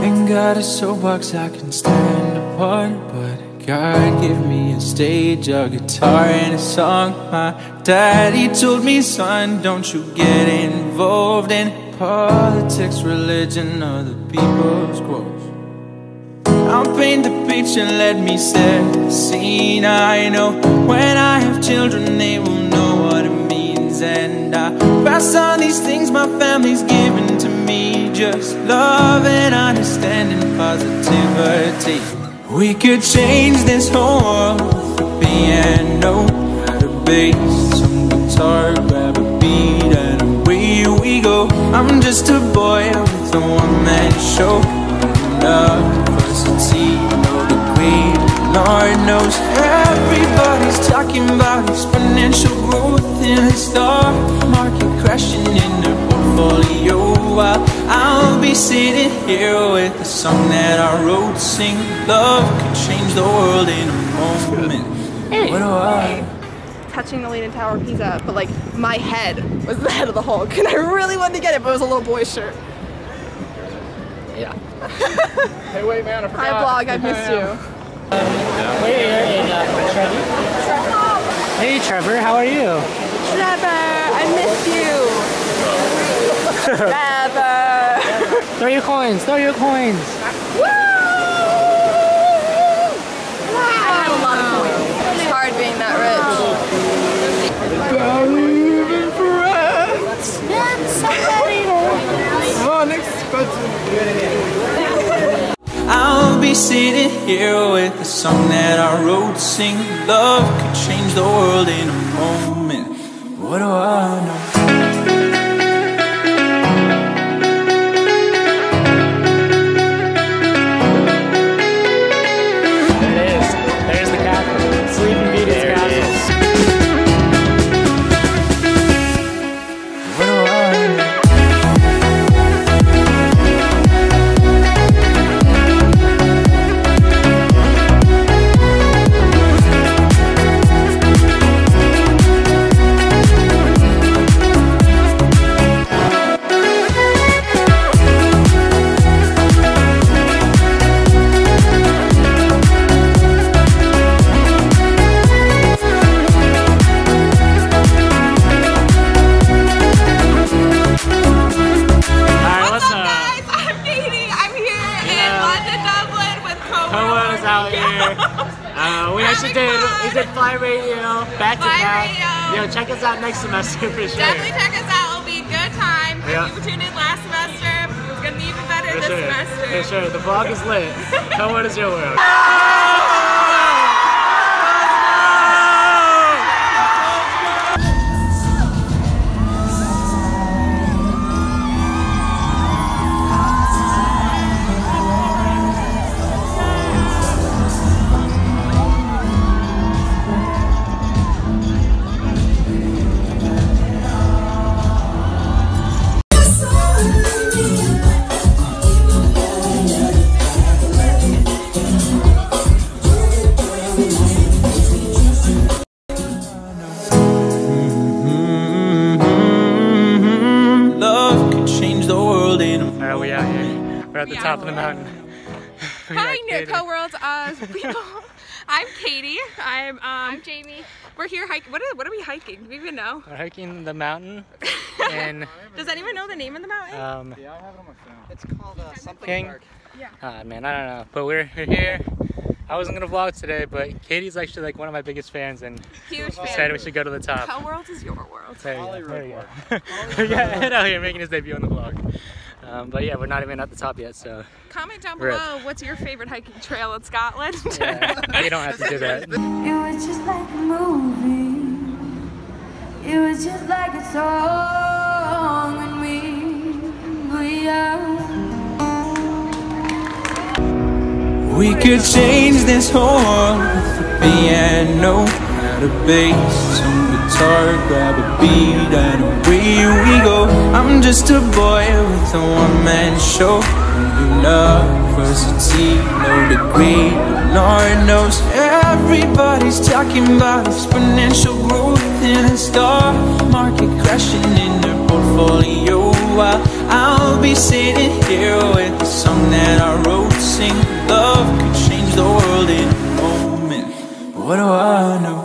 Ain't got a soapbox I can stand apart, but God give me a stage, a guitar and a song. My daddy told me, son, don't you get involved in politics, religion, or the people's quarrels. I'll paint the picture, let me set the scene. I know when I have children they will know what it means, and I pass on these things my family's given to me. Just love and understanding, positivity. We could change this whole world with a piano, add a bass, some guitar, grab a beat, and away we go. I'm just a boy with a one-man show. Diversity, know the great Lord knows. Everybody's talking about exponential growth in the stock market, crashing in their portfolio, while I'll be sitting here with a song that I wrote, sing love could change the world in a moment. Hey. What do I? Touching the Leaning Tower of Pisa, but like my head was the head of the Hulk, and I really wanted to get it, but it was a little boy's shirt. Yeah. Hey, wait, man, I forgot. Hi, vlog, I missed you. Wait, Trevor. Hey, Trevor, how are you? Trevor, I missed you. Trevor. Throw your coins, throw your coins. Woo! I have a lot of coins. It's hard being that I'll be sitting here with a song that I wrote, sing love could change the world in a moment. What do I know? There's the castle. Sleeping Beauty's castle. What do I know? We did Fly Radio, back to back. Yo, check us out next semester for sure. Definitely check us out. It'll be a good time. If you tuned in last semester, it's gonna be even better this semester. For sure. The vlog is lit. Tell what is your world. We're at the top of the mountain. Hi, NoCo World's people. I'm Katie. I'm Jamie. We're here hiking. What are we hiking? Do we even know? We're hiking the mountain. And does anyone know the name of the mountain? Yeah, I have it on my phone. It's called something King. Park. Yeah. Man, I don't know. But we're here. I wasn't gonna vlog today, but Katie's actually like one of my biggest fans, and huge fan. Said we should go to the top. NoCo World is your world. There you go. Yeah, Ed out here making his debut on the vlog. But yeah, we're not even at the top yet, so. Comment down below what's your favorite hiking trail in Scotland. Yeah, you don't have to do that. It was just like a movie. It was just like a song when we were young. We could change this whole world with a piano, add a bass, some guitar, grab a beat, and away we go. I'm just a boy with a one-man show. University, no degree, but Lord knows everybody's talking about exponential growth in the stock market, crashing in their portfolio, while I'll be sitting here with a song that I wrote. what do I know?